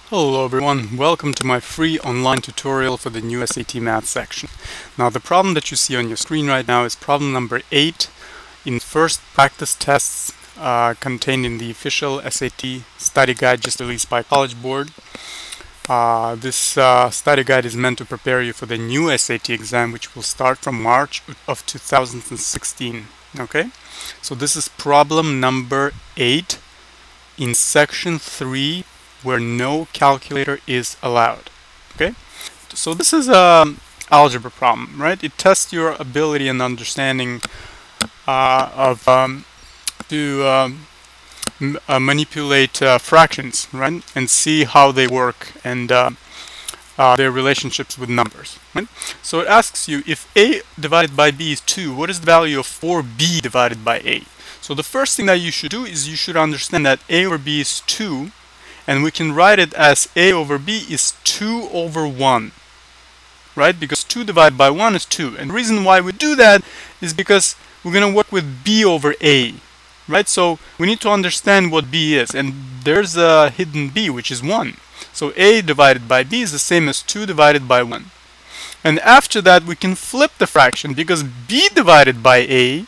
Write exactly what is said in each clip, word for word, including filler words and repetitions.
Hello everyone, welcome to my free online tutorial for the new S A T math section. Now the problem that you see on your screen right now is problem number eight in first practice tests uh, contained in the official S A T study guide just released by College Board. Uh, this uh, study guide is meant to prepare you for the new S A T exam, which will start from March of two thousand sixteen. Okay, so this is problem number eight in section three, where no calculator is allowed. Okay, so this is a algebra problem, right? It tests your ability and understanding uh, of um, to um, m uh, manipulate uh, fractions, right, and see how they work and uh, uh, their relationships with numbers. Right? So it asks you, if a divided by b is two, what is the value of four b divided by a? So the first thing that you should do is you should understand that a over b is two. And we can write it as a over b is two over one, right? Because two divided by one is two. And the reason why we do that is because we're going to work with b over a, right? So we need to understand what b is. And there's a hidden b, which is one. So a divided by b is the same as two divided by one. And after that, we can flip the fraction, because b divided by a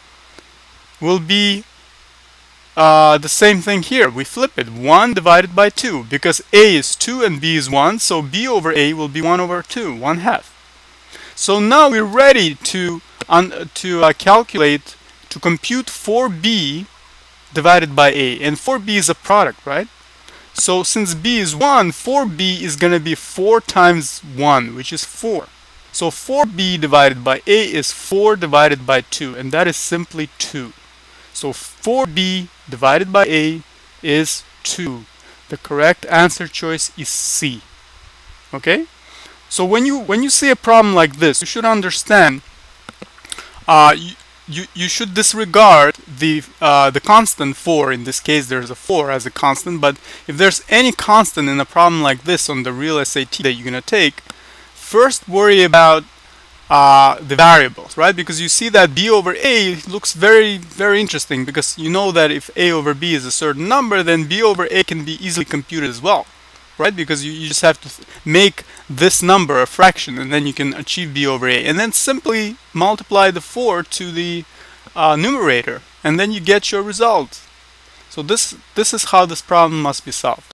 will be Uh, the same thing here. We flip it, one divided by two, because a is two and b is one, so b over a will be one over two, one half. So now we're ready to un to uh, calculate, to compute four b divided by a, and four b is a product, right? So since b is one, four b is going to be four times one, which is four. So four b divided by a is four divided by two, and that is simply two. So four b divided by a is two. The correct answer choice is C. Okay? So when you when you see a problem like this, you should understand uh, you, you, you should disregard the uh, the constant four. In this case, there's a four as a constant, but if there's any constant in a problem like this on the real S A T that you're going to take, first worry about Uh, the variables, right? Because you see that b over a looks very, very interesting, because you know that if a over b is a certain number, then b over a can be easily computed as well, right? Because you, you just have to make this number a fraction, and then you can achieve b over a, and then simply multiply the four to the uh, numerator, and then you get your result. So this, this is how this problem must be solved.